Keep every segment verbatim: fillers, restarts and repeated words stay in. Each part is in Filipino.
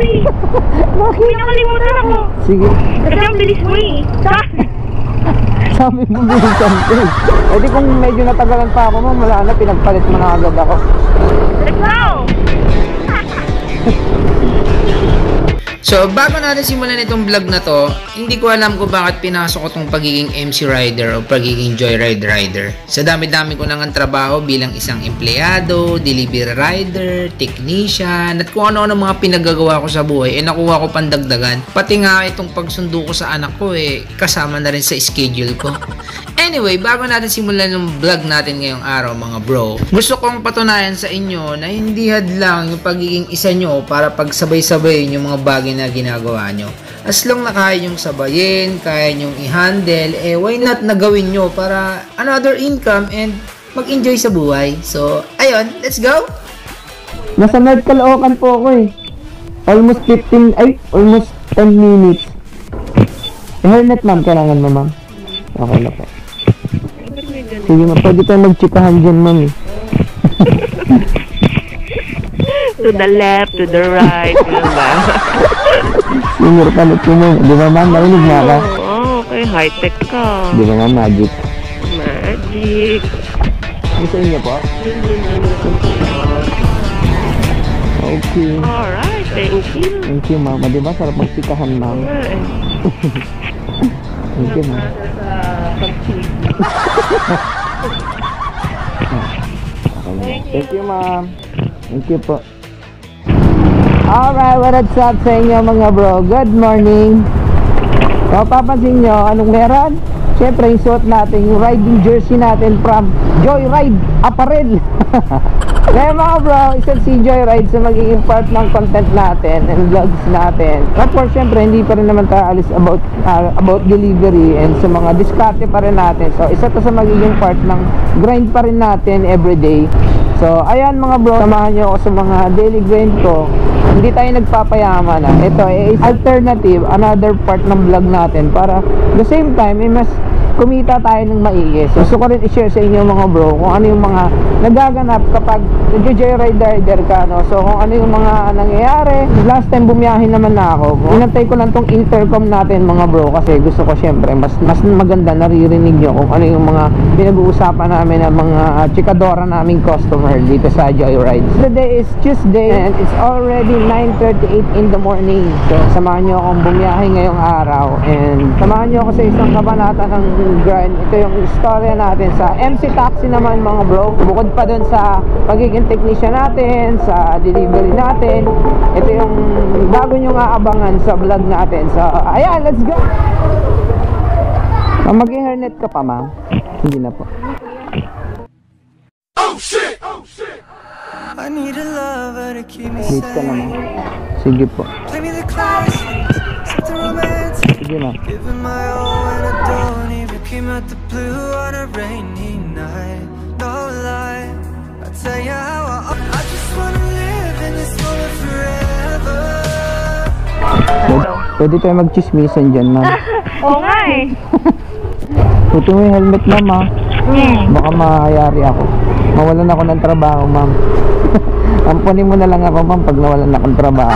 sorry. Bakit? May nakalimutan ako. Sige. Kasi ang bilis mo eh. Sabi mo bilisan ko. Eh di kung medyo natagalan pa ako, ma'am, wala na, pinagpalit mo na agad ako. Let's go! So, bago natin simulan itong vlog na to, hindi ko alam kung bakit pinasok ko itong pagiging M C rider o pagiging joyride rider. Sa dami-dami ko nang trabaho bilang isang empleyado, delivery rider, technician, at kung ano-ano mga pinagagawa ko sa buhay, eh nakuha ko pandagdagan. Pati nga itong pagsundo ko sa anak ko, eh kasama na rin sa schedule ko. Anyway, bago natin simulan yung vlog natin ngayong araw mga bro, gusto kong patunayan sa inyo na hindi hadlang yung pagiging isa nyo para pagsabay-sabayin yung mga bagay na ginagawa nyo. As long na kaya nyong sabayin, kaya nyong i-handle, eh why not na gawin nyo para another income and mag-enjoy sa buhay. So, ayun, let's go! Nasa North Caloocan po ako eh. Almost fifteen, ay, almost ten minutes. Eh, helmet ma'am, kailangan mo ma'am. Okay na po. Sige ma'am, pwede tayo mag-chikahan dyan ma'am eh. To the left, to the right, diba? Senior palit ko mo. Di ba ma'am, narinig na ka? Oo, okay, high-tech ka. Di ba ma'am, magic? Magic. Ano sa inyo po? Okay. Alright, thank you. Thank you ma'am. Di ba, sarap mag-chikahan ma'am? Thank you ma'am. Thank you ma'am. Thank you po. Alright, what's up sa inyo mga bro? Good morning. So, papansin nyo, anong meron? Siyempre, yung suot natin, yung riding jersey natin from Joyride Apparel. Kaya mga bro, isang si Joyride sa magiging part ng content natin and vlogs natin. Of course, siyempre, hindi pa rin naman tayo alis about, uh, about delivery and sa mga diskarte pa rin natin. So, isa to sa magiging part ng grind pa rin natin everyday. So, ayan mga bro, samahan nyo ako sa mga daily grind ko. Hindi tayo nagpapayaman na. Ito is alternative, another part ng vlog natin para the same time, eh, mas kumita tayo ng maigi. So, gusto ko rin i-share sa inyo mga bro kung ano yung mga nagaganap kapag nag-joyride rider ka, no? So, kung ano yung mga nangyayari. Last time bumiyahin naman na ako. Inantay ko lang tong intercom natin mga bro kasi gusto ko syempre mas, mas maganda naririnig nyo kung ano yung mga pinag-uusapan namin ng mga chikadora naming customer dito sa Joyride. Today is Tuesday and it's already nine thirty-eight in the morning. So, samahan nyo akong bumiyahe ngayong araw and samahan nyo ako sa isang kabanata ng grind. Ito yung istorya natin sa M C Taxi naman mga bro. Bukod pa dun sa pagiging technician natin, sa delivery natin, ito yung bago nyo nga abangan sa vlog natin. So, ayan, let's go! Oh, mag-hairnet ka pa ma'am? Hindi na po. Oh shit! Oh shit! I need a lover to keep me safe. Ka naman. Sige po. Sige ma'am. Came out the blue on a rainy night. No lie, I'll tell you how I, I just wanna live in this moment forever. Pwede tayo mag-chismisan dyan, ma'am. Oo nga eh. Puti mo yung helmet, ma'am, ha? Mm. Baka mahayari ako. Mawalan ako ng trabaho, ma'am. Ampunin mo na lang ako, ma'am, pag nawalan akong trabaho.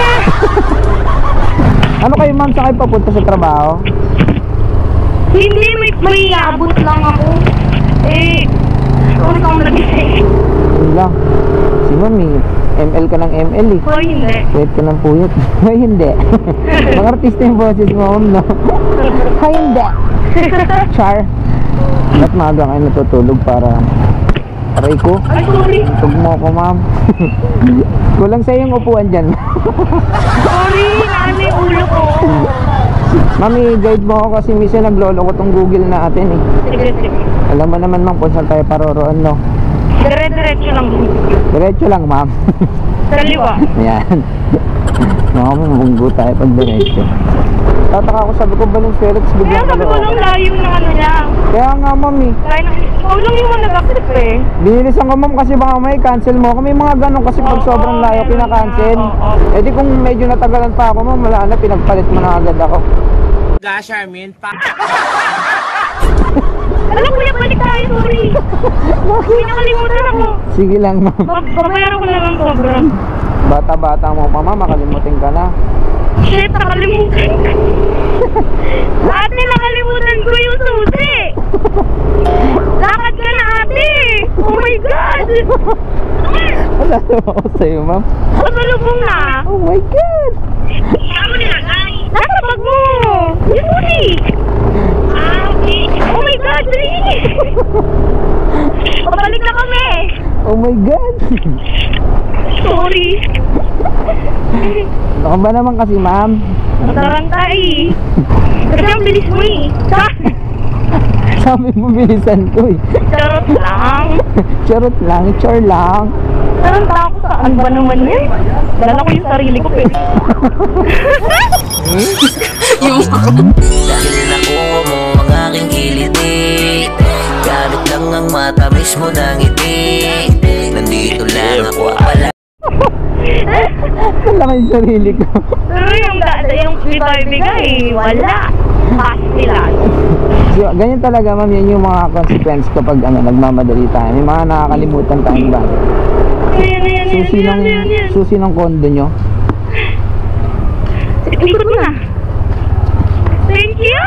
Ano kayo, ma'am, sa kayo papunta sa trabaho? Hindi, may, may abot lang ako. Eh, kung ikaw nag-isay. Yun lang. Si mami, M L ka ng M L eh. Hoy, hindi. Pwede ka ng puyot. Hoy, hindi. Mga artista yung boses mo, ma'am, no? Hoy, hindi. Char. Ba't maaga kayo natutulog para... Aray ko? Ay, sorry. Tug mo ko, ma'am. Kulang sa'yo yung upuan dyan. Sorry, naan yung ulo ko. Mami, guide mo ako kasi minsan naglolo ko tong Google natin eh. Sige, sige. Alam mo naman ma'am kung saan tayo paroroon, no? Dire-diretso lang. Diretso lang, ma'am. Kaliwa. Ayan. Mga mabunggo tayo pag diretso. Tataka ako, sabi ko balong Felix, Kaya biglang sabi ko nung layo ng ano niya. Kaya nga, ma'am eh. Kaya na, ikaw lang yung nag-accept eh. Binilisan ko, ma'am, kasi baka may cancel mo. Kami mga ganun kasi pag Oo, sobrang layo meron pinakancel. na, oo. Eh di kung medyo natagalan pa ako, ma'am, wala na, pinagpalit mo na agad ako. Gosh, Armin, pa... Alam ko, balik tayo, sorry. May nakalimutan ako. Sige lang, ma'am. Babayaran ko na lang sobrang. Bata-bata mo pa, ma'am, makalimutin ka na. Shit, nakalimutan ko. Ate, nakalimutan ko yung susi. Lakad ka na, ate. Oh my God. Wala naman ako sa'yo, ma'am. Pasalubong na. Oh my God. Saan mo nilagay? Nasa bag mo. Yung susi. Ah, okay. Oh my God, dali. Pabalik na kami. Oh my God. Sorry. Ano ba naman kasi, ma'am? Mataranta eh. Kasi ang bilis mo eh. Sabi mo bilisan ko eh. Charot lang. Charot lang, char lang. Taranta ako sa ano ba naman yun? Dala ko yung sarili ko pero. Yung Dahil nakuha mo ang aking kiliti, galit lang ang matamis mo ng ngiti. Nandito lang ako pala. Wala ka yung sarili ko. Pero yung dada, yung ibibigay, wala. Pass nila. So, ganyan talaga, ma'am, yan yung mga consequence kapag ano, nagmamadali tayo. May mga nakakalimutan tayong ba? Ayan, ayan, ayan, Susi ng, ayan, ayan. susi ng kondo nyo. Ikot mo na. Thank you!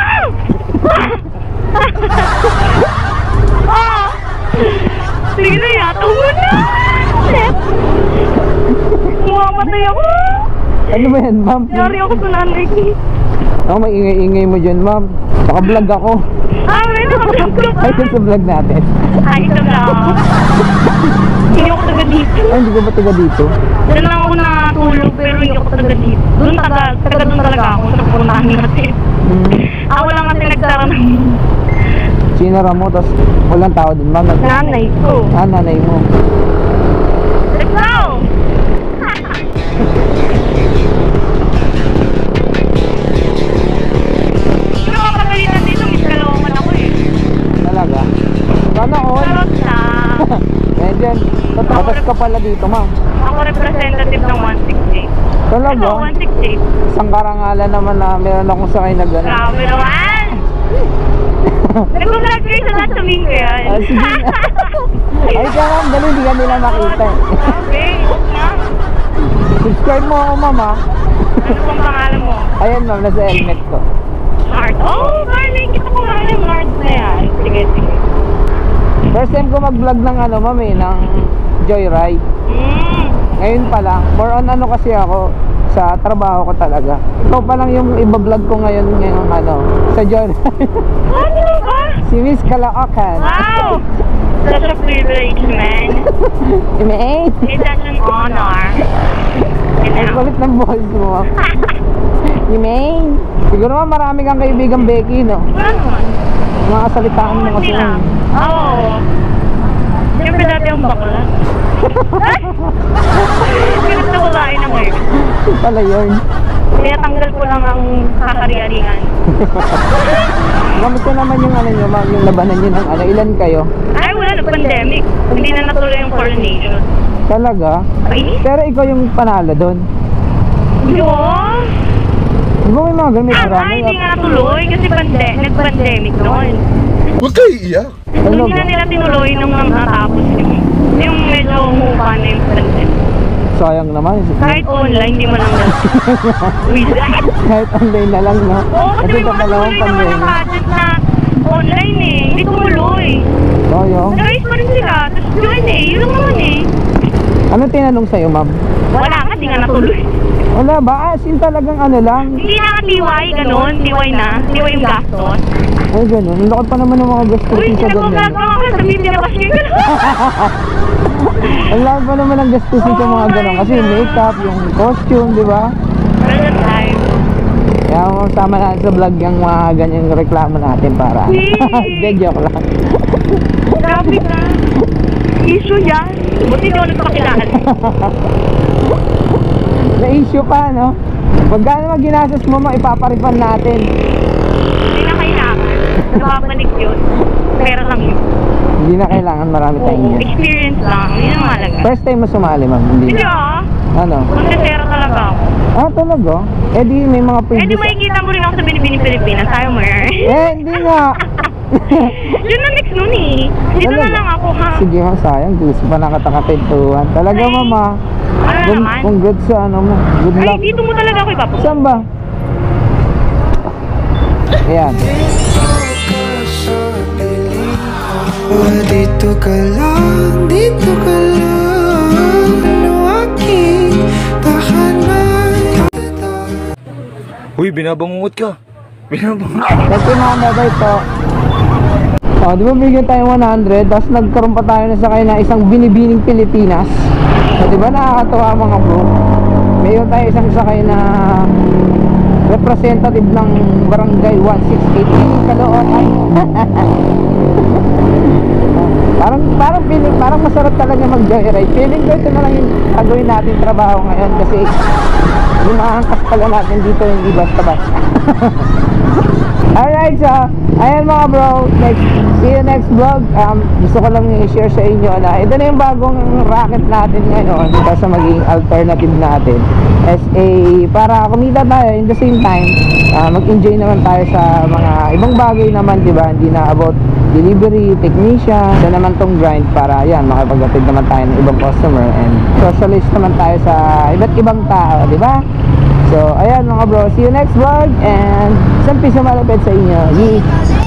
Ah! Sige na, yata mo na! Shit! Mumamatay ako! Ano ba yan, ma'am? Yari ako sa nanay ko. Ako, maingay-ingay mo dyan, ma'am. Naka-vlog ako. Ah, may nakablog ko ba? Ay, sa vlog natin. Ay, ito na. Hindi ako taga dito. Ay, hindi ko ba taga dito? Doon lang ako natulog pero hindi ako taga dito. Doon taga, taga doon talaga ako sa punahan natin. Hmm. Ah, wala nga pinagsara ng Sinara mo, tapos walang tao din, ma'am. nanay ko. Ah, nanay mo. Let's go! Pero kapagalitan dito, may dalawaman ako eh. Talaga? Sana all. Charot siya. Eh, dyan. Batas ka pala dito, ma'am. Ako representative ng one sixty. Talaga? Ano, one sixty? Isang karangalan naman na meron akong sakay na gano'n. Grabe naman! Nag-vlog kayo sa lahat sabihin ko yan. Ah, sige na. Ay, ka ma'am, dali, hindi ka nila makita. Okay, na. Subscribe mo ako, ma'am, ha? Ano pong pangalan mo? Ayan, ma'am, nasa helmet ko. Mart. Oh, Marley, kita ko nga yung Mart na yan. Sige, sige. First time ko mag-vlog ng ano, ma'am, eh, ng Joyride. Hmm. Ngayon pa lang, more on ano kasi ako, sa trabaho ko talaga. Ikaw pa lang yung iba-vlog ko ngayon ngayong ano, sa Joyride. Ano ba? Si Miss Caloocan. Wow! Such a privilege, man. Imay! It's such an honor. You Ang know? kulit ng boys mo. Imay! Siguro nga marami kang kaibigang Becky, no? Wala naman. Mga salitaan mo kasi. Sila. Oo. Siyempre dati ang bakla. Pinagtawalain na ngayon. Ito pala yun. Kaya tanggal ko lang ang kakari-arihan. Kamusta naman yung ano nyo, ma'am, yung labanan nyo ng ano, ilan kayo? Ay, wala na pandemic. Hindi na natuloy yung coronation. Talaga? Ay, Pero ikaw yung panalo doon. yun. Di ba may mga ganun, may Ah, marami? hindi nga natuloy kasi pande nag-pandemic noon. Huwag kayo iiyak. Ano Hindi na ba? nila tinuloy nung natapos yung, yung medyo humupa na yung pandemic. Sayang naman. Kahit online, hindi mo lang na. Wizard! Kahit online na lang, no? Oo, kasi may ito mga pala tuloy ang naman ng pandemic. project na online eh. Hindi tumuloy. Sayang. Nag-raise pa rin sila. Tapos yun eh. Yun lang naman eh. Ano tinanong sa'yo, ma'am? Wala nga, di nga natuloy. Wala ba? Ah, sin talagang ano lang. Hindi na nga T Y, ganun. T Y na. T Y yung gastos. Ay, ganun. Ang laki pa naman ng mga gastos Uy, sa ganyan. sinagpapagawa ka sa media pa siya. Ang laki pa naman ng gastos sa mga ganun. Kasi yung makeup, yung costume, di ba? Pero that time. Kaya sama natin sa vlog yung mga ganyang reklamo natin para. Hindi, joke lang. Grabe ka. Issue yan. Buti di ako nagpakilala. Na-issue pa, no? Pagkano mga ginastos mo, ipaparifan natin. Hindi na kailangan. Nababalik yun. Pera lang yun. Hindi na kailangan, marami tayong Oo, yun. experience lang. Yun ang mahalaga. First time mo sumali, ma'am? Hindi Hindi na. ah. Ano? Magkasera talaga ako. Ah, talaga? Eh di may mga Eh di previous... makikita mo rin ako sa Binibini Pilipinas. Ayaw mo yan. Eh, hindi nga. Yun na next nun eh. Dito na Talaga? lang ako ha. Sige ha, sayang. Gusto pa nakatakatentuhan. Talaga, Ay. mama. Ano Good, naman? congrats sa ano mo. Good Ay, luck. dito mo talaga ako ipapunta. Saan ba? Ayan. Dito ka lang, dito ka lang, no aking tahanan. Uy, binabangungot ka. Binabangungot. Thank you, mama. Bye po. Oh, di ba bigyan tayo one hundred, tapos nagkaroon pa tayo na sakay na isang binibining Pilipinas. So, di ba nakakatawa mga bro? Mayroon tayo isang sakay na representative ng barangay one sixty-eight Caloocan. Parang parang feeling, parang masarap talaga mag-joyride. Feeling ko ito na lang yung gagawin natin trabaho ngayon kasi yung maangkas pala natin dito yung basta-basta. Alright, so ayan mga bro, next, see you next vlog. Um, gusto ko lang i-share sa inyo na ito na yung bagong racket natin ngayon ito sa maging alternative natin as a, para kumita tayo in the same time, uh, mag-enjoy naman tayo sa mga ibang bagay naman, diba? Hindi na about delivery, technician, ito naman tong grind para yan, makipag-atid naman tayo ng ibang customer and socialist naman tayo sa iba't ibang tao, diba? So, ayan mga bro, see you next vlog and isang piso malapit sa inyo. Yee!